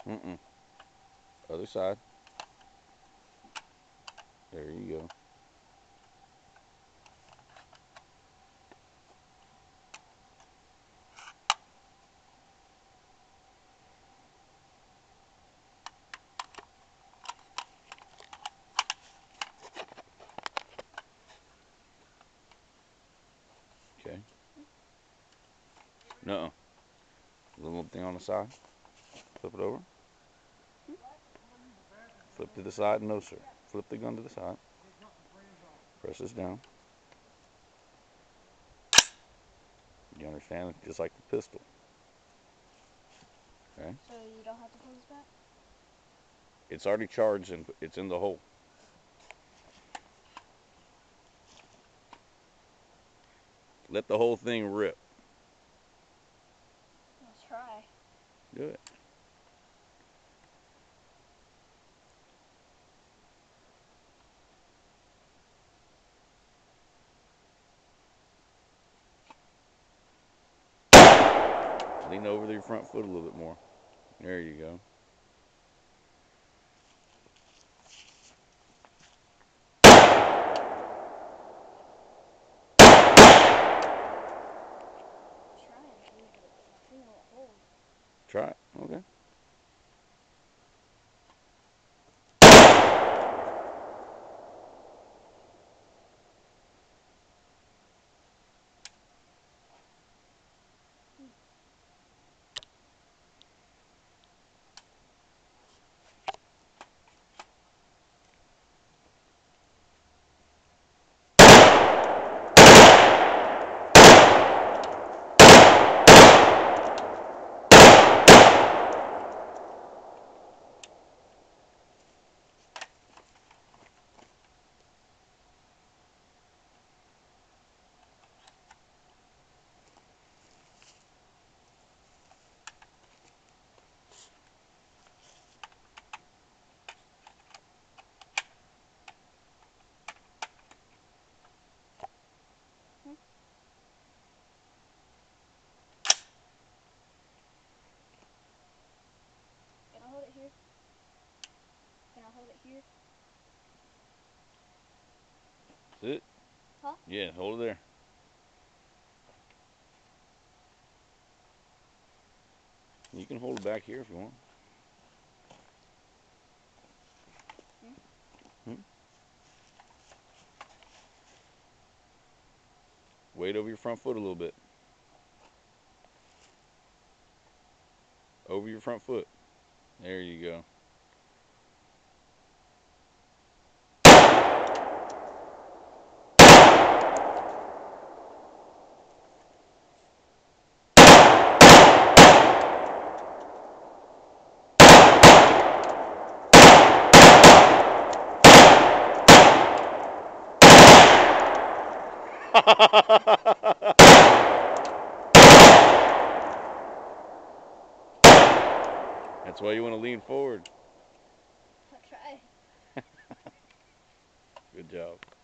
Mm-mm. Other side. There you go. Okay. No. Little thing on the side. Flip it over. Flip to the side. No, sir. Flip the gun to the side. Press this down. You understand? Just like the pistol. Okay. So you don't have to pull this back? It's already charged and it's in the hole. Let the whole thing rip. Let's try. Do it. Lean over your front foot a little bit more. There you go. Trying to, but my finger won't hold. Try it. Okay. Can I hold it here? Can I hold it here? That's it. Huh? Yeah, hold it there. You can hold it back here if you want. Hmm? Weight over your front foot a little bit. Over your front foot. There you go. That's why you want to lean forward. I'll try. Good job.